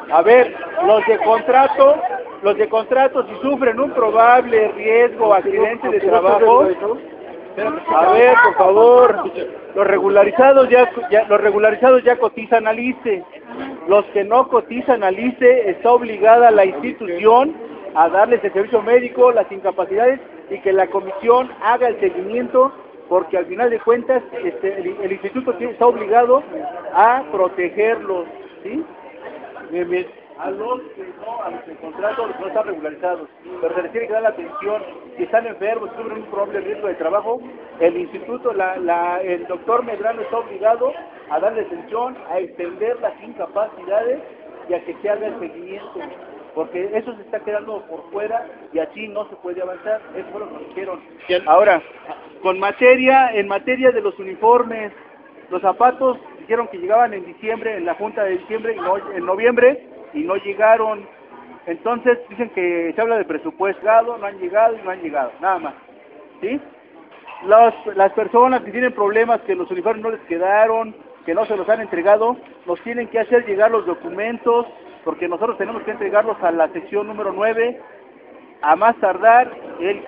A ver, los de contrato si sufren un probable riesgo o accidente de trabajo, a ver, por favor, los regularizados ya cotizan al ISSSTE. Los que no cotizan al ISSSTE está obligada la institución a darles el servicio médico, las incapacidades y que la comisión haga el seguimiento, porque al final de cuentas el instituto está obligado a protegerlos, ¿sí? A los que contrato no están regularizados, pero se les tiene que dar la atención. Si están enfermos, si sufren un probable riesgo de trabajo, el instituto, el doctor Medrano está obligado a darle atención, a extender las incapacidades y a que se haga el seguimiento, porque eso se está quedando por fuera y así no se puede avanzar. Eso fue lo que nos dijeron. Ahora, en materia de los uniformes, los zapatos dijeron que llegaban en diciembre, en la junta de diciembre, y no, en noviembre, y no llegaron. Entonces dicen que se habla de presupuesto, no han llegado y no han llegado, nada más, ¿sí? Las personas que tienen problemas, que los uniformes no les quedaron, que no se los han entregado, nos tienen que hacer llegar los documentos, porque nosotros tenemos que entregarlos a la sección número 9, a más tardar el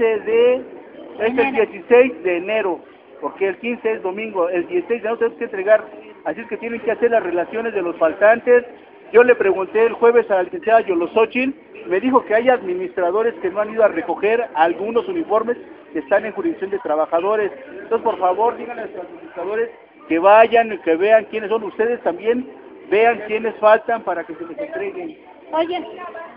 16 de enero, porque el 15 es domingo, el 16 de enero tenemos que entregar, así es que tienen que hacer las relaciones de los faltantes. Yo le pregunté el jueves a la licenciada Yolosochil, me dijo que hay administradores que no han ido a recoger algunos uniformes que están en jurisdicción de trabajadores. Entonces, por favor, díganle a los administradores que vayan y que vean quiénes son. Ustedes también vean quiénes faltan para que se les entreguen. Oye,